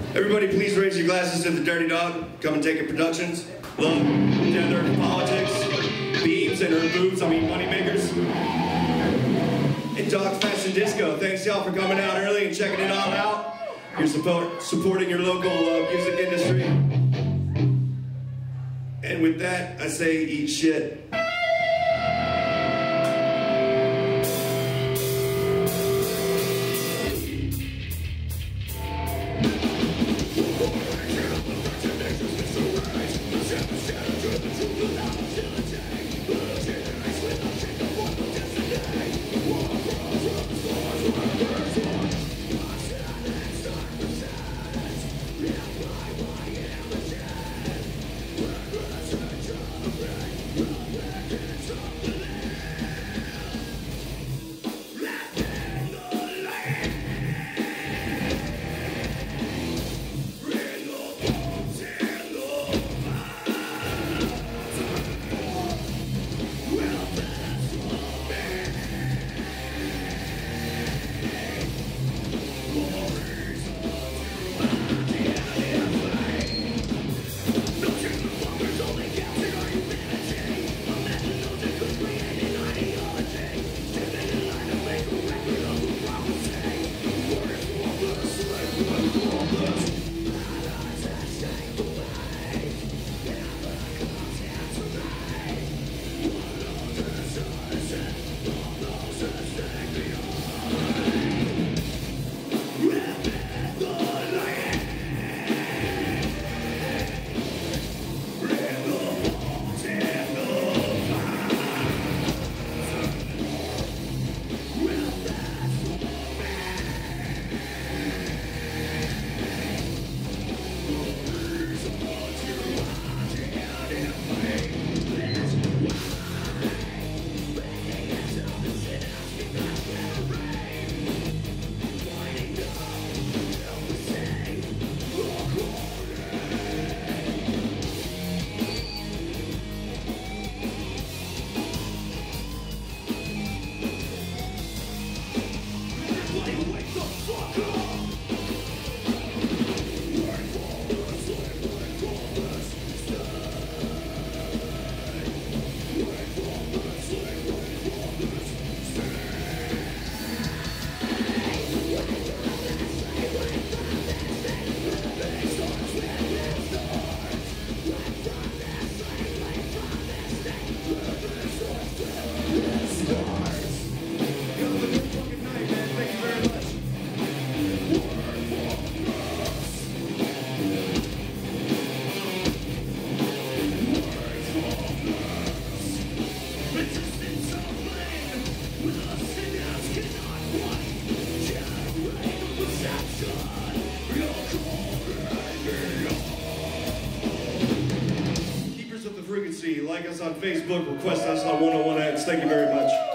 Everybody please raise your glasses to the Dirty Dog. Come and take it productions. Love, gender, politics, beeps and her boobs, moneymakers. And Dog Fashion Disco. Thanks y'all for coming out early and checking it all out. You're supporting your local music industry. And with that, I say eat shit. Like us on Facebook, request us on 101X. Thank you very much.